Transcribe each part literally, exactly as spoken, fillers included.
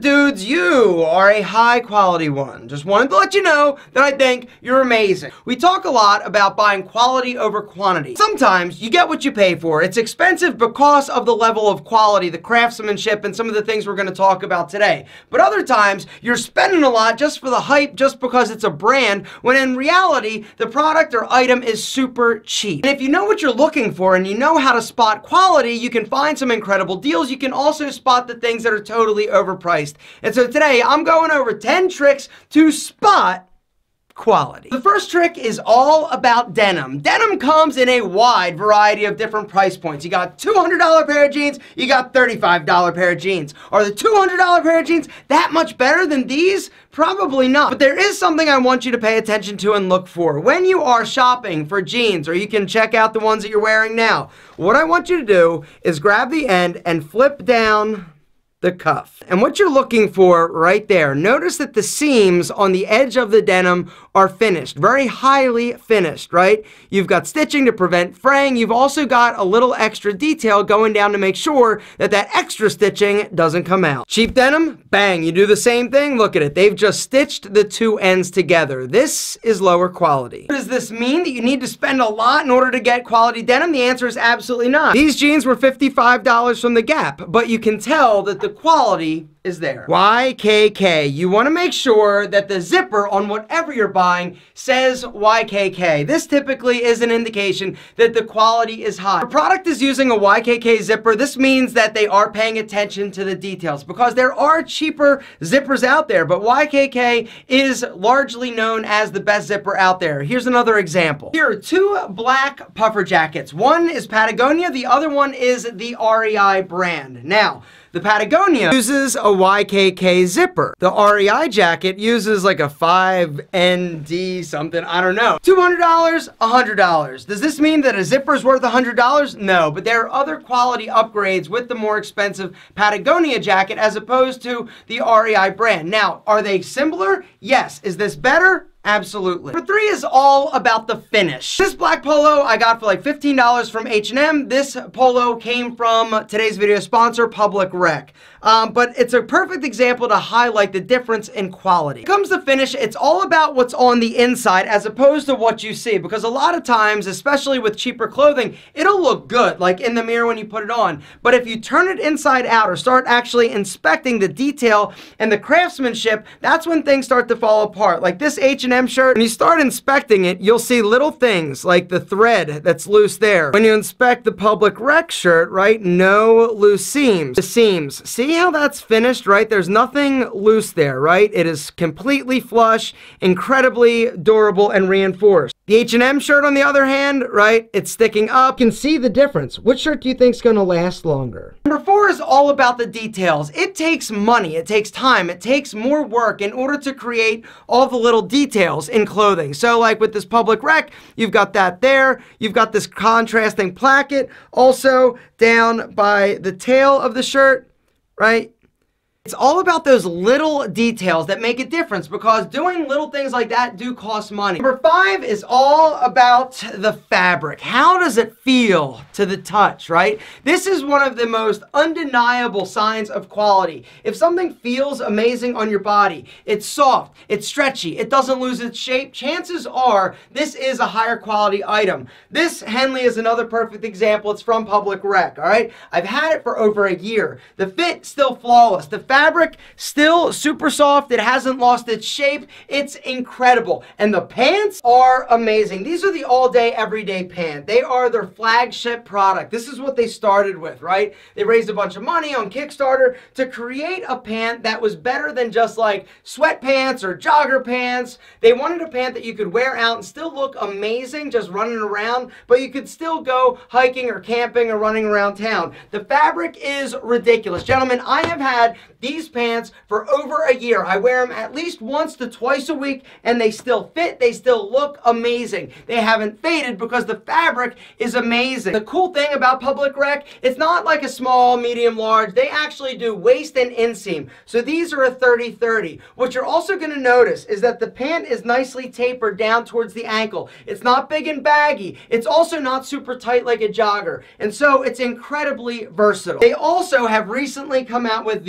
dudes, you are a high quality one. Just wanted to let you know that I think you're amazing. We talk a lot about buying quality over quantity. Sometimes you get what you pay for. It's expensive because of the level of quality, the craftsmanship, and some of the things we're going to talk about today. But other times you're spending a lot just for the hype, just because it's a brand, when in reality, the product or item is super cheap. And if you know what you're looking for and you know how to spot quality, you can find some incredible deals. You can also spot the things that are totally overpriced. And so today I'm going over ten tricks to spot quality. The first trick is all about denim. Denim comes in a wide variety of different price points. You got two hundred dollar pair of jeans, you got thirty-five dollar pair of jeans. Are the two hundred dollar pair of jeans that much better than these? Probably not. But there is something I want you to pay attention to and look for. When you are shopping for jeans, or you can check out the ones that you're wearing now, what I want you to do is grab the end and flip down the cuff. And what you're looking for right there, notice that the seams on the edge of the denim are finished, very highly finished, right? You've got stitching to prevent fraying. You've also got a little extra detail going down to make sure that that extra stitching doesn't come out. Cheap denim, bang, you do the same thing. Look at it. They've just stitched the two ends together. This is lower quality. Does this mean that you need to spend a lot in order to get quality denim? The answer is absolutely not. These jeans were fifty-five dollars from the Gap, but you can tell that the quality is there. Y K K. You want to make sure that the zipper on whatever you're buying says Y K K. This typically is an indication that the quality is high. If a product is using a Y K K zipper, this means that they are paying attention to the details, because there are cheaper zippers out there, but Y K K is largely known as the best zipper out there. Here's another example. Here are two black puffer jackets. One is Patagonia, the other one is the R E I brand. Now, the Patagonia uses a Y K K zipper. The R E I jacket uses like a five N D something, I don't know. two hundred dollars, one hundred dollars. Does this mean that a zipper is worth one hundred dollars? No, but there are other quality upgrades with the more expensive Patagonia jacket as opposed to the R E I brand. Now, are they similar? Yes. Is this better? Absolutely. Number three is all about the finish. This black polo I got for like fifteen dollars from H and M. This polo came from today's video sponsor, Public Rec. Um, but it's a perfect example to highlight the difference in quality. When it comes to finish, it's all about what's on the inside as opposed to what you see, because a lot of times, especially with cheaper clothing, it'll look good, like in the mirror when you put it on. But if you turn it inside out or start actually inspecting the detail and the craftsmanship, that's when things start to fall apart. Like this H and M shirt, when you start inspecting it, you'll see little things like the thread that's loose there. When you inspect the Public Rec shirt, right, no loose seams. The seams, see how that's finished, right? There's nothing loose there, right? It is completely flush, incredibly durable and reinforced. The H and M shirt, on the other hand, right, it's sticking up. You can see the difference. Which shirt do you think is going to last longer? Number four is all about the details. It takes money, it takes time, it takes more work in order to create all the little details in clothing. So like with this Public Rec, you've got that there. You've got this contrasting placket also down by the tail of the shirt, right? It's all about those little details that make a difference, because doing little things like that do cost money. Number five is all about the fabric. How does it feel to the touch, right? This is one of the most undeniable signs of quality. If something feels amazing on your body, it's soft, it's stretchy, it doesn't lose its shape, chances are this is a higher quality item. This Henley is another perfect example. It's from Public Rec, all right? I've had it for over a year. The fit still flawless. The fabric still super soft. It hasn't lost its shape. It's incredible. And the pants are amazing. These are the all-day, everyday pant. They are their flagship product. This is what they started with, right? They raised a bunch of money on Kickstarter to create a pant that was better than just like sweatpants or jogger pants. They wanted a pant that you could wear out and still look amazing just running around, but you could still go hiking or camping or running around town. The fabric is ridiculous. Gentlemen, I have had these pants for over a year. I wear them at least once to twice a week, and they still fit. They still look amazing. They haven't faded because the fabric is amazing. The cool thing about Public Rec, it's not like a small, medium, large. They actually do waist and inseam. So these are a thirty thirty. What you're also going to notice is that the pant is nicely tapered down towards the ankle. It's not big and baggy. It's also not super tight like a jogger. And so it's incredibly versatile. They also have recently come out with these,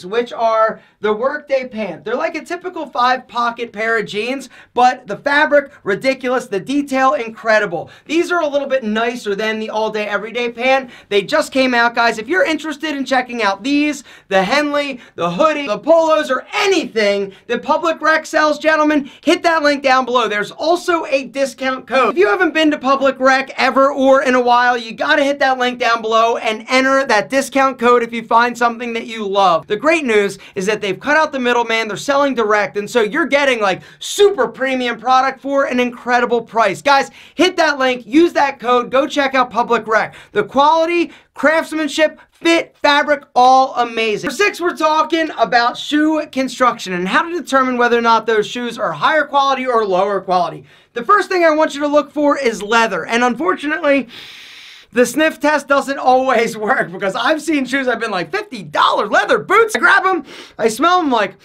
which are the Workday Pant. They're like a typical five-pocket pair of jeans, but the fabric, ridiculous. The detail, incredible. These are a little bit nicer than the all-day, everyday pant. They just came out, guys. If you're interested in checking out these, the Henley, the hoodie, the polos, or anything that Public Rec sells, gentlemen, hit that link down below. There's also a discount code. If you haven't been to Public Rec ever or in a while, you gotta hit that link down below and enter that discount code if you find something that you love. The great news is that they've cut out the middleman. They're selling direct, and so you're getting like super premium product for an incredible price. Guys, hit that link, use that code, go check out Public Rec. The quality, craftsmanship, fit, fabric, all amazing. For six, we're talking about shoe construction and how to determine whether or not those shoes are higher quality or lower quality. The first thing I want you to look for is leather, and unfortunately, the sniff test doesn't always work, because I've seen shoes I've been like, fifty dollar leather boots. I grab them, I smell them like,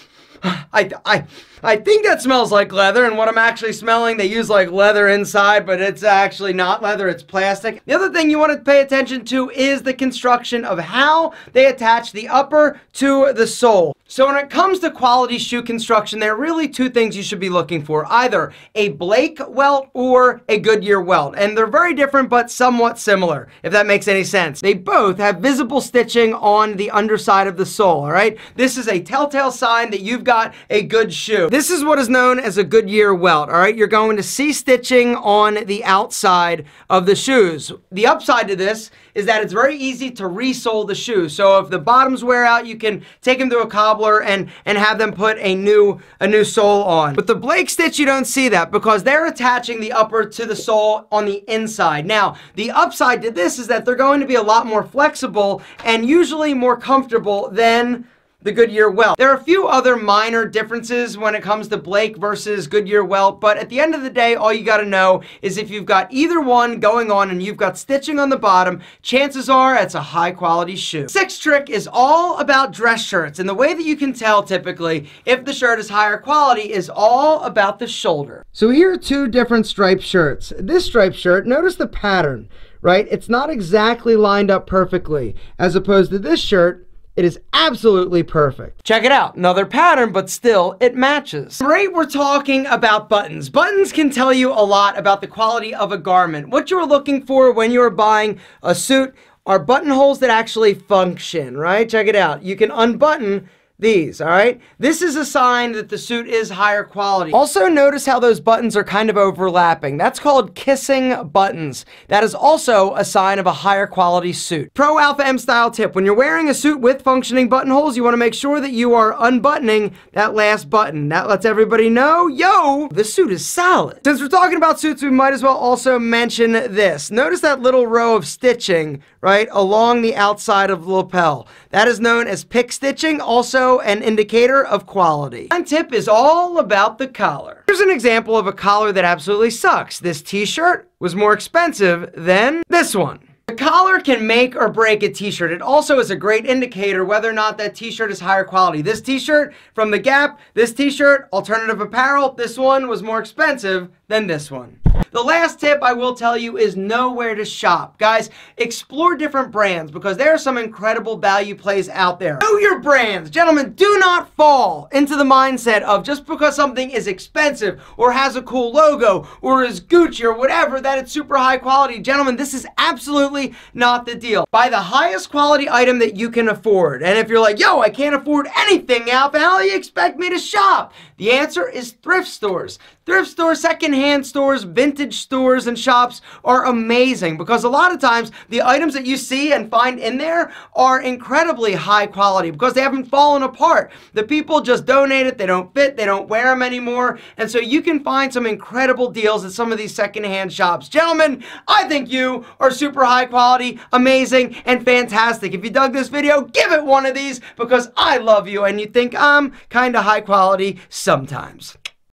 I, I, I think that smells like leather, and what I'm actually smelling, they use like leather inside, but it's actually not leather, it's plastic. The other thing you want to pay attention to is the construction of how they attach the upper to the sole. So when it comes to quality shoe construction, there are really two things you should be looking for, either a Blake welt or a Goodyear welt. And they're very different, but somewhat similar, if that makes any sense. They both have visible stitching on the underside of the sole, all right? This is a telltale sign that you've got a good shoe. This is what is known as a Goodyear welt, all right? You're going to see stitching on the outside of the shoes. The upside to this is that it's very easy to resole the shoe. So if the bottoms wear out, you can take them to a cobbler and, and have them put a new, a new sole on. With the Blake stitch, you don't see that because they're attaching the upper to the sole on the inside. Now, the upside to this is that they're going to be a lot more flexible and usually more comfortable than the Goodyear welt. There are a few other minor differences when it comes to Blake versus Goodyear welt, but at the end of the day, all you gotta know is if you've got either one going on and you've got stitching on the bottom, chances are it's a high quality shoe. Sixth trick is all about dress shirts, and the way that you can tell typically if the shirt is higher quality is all about the shoulder. So here are two different striped shirts. This striped shirt, notice the pattern, right? It's not exactly lined up perfectly, as opposed to this shirt, it is absolutely perfect. Check it out. Another pattern, but still, it matches. Right, we're talking about buttons. Buttons can tell you a lot about the quality of a garment. What you're looking for when you're buying a suit are buttonholes that actually function, right? Check it out. You can unbutton these, all right? This is a sign that the suit is higher quality. Also, notice how those buttons are kind of overlapping. That's called kissing buttons. That is also a sign of a higher quality suit. Pro Alpha M style tip: when you're wearing a suit with functioning buttonholes, you want to make sure that you are unbuttoning that last button. That lets everybody know, yo, the suit is solid. Since we're talking about suits, we might as well also mention this. Notice that little row of stitching, right, along the outside of the lapel. That is known as pick stitching, also an indicator of quality. One tip is all about the collar. Here's an example of a collar that absolutely sucks. This t-shirt was more expensive than this one. The collar can make or break a t-shirt. It also is a great indicator whether or not that t-shirt is higher quality. This t-shirt from the Gap, this t-shirt, alternative apparel, this one was more expensive than this one. The last tip I will tell you is know where to shop. Guys, explore different brands because there are some incredible value plays out there. Know your brands. Gentlemen, do not fall into the mindset of just because something is expensive or has a cool logo or is Gucci or whatever that it's super high quality. Gentlemen, this is absolutely not the deal. Buy the highest quality item that you can afford. And if you're like, yo, I can't afford anything now, how do you expect me to shop? The answer is thrift stores. Thrift stores, secondhand stores, vintage stores, and shops are amazing because a lot of times the items that you see and find in there are incredibly high quality because they haven't fallen apart. The people just donate it, they don't fit, they don't wear them anymore, and so you can find some incredible deals at some of these secondhand shops. Gentlemen, I think you are super high quality, amazing, and fantastic. If you dug this video, give it one of these because I love you and you think I'm kind of high quality sometimes.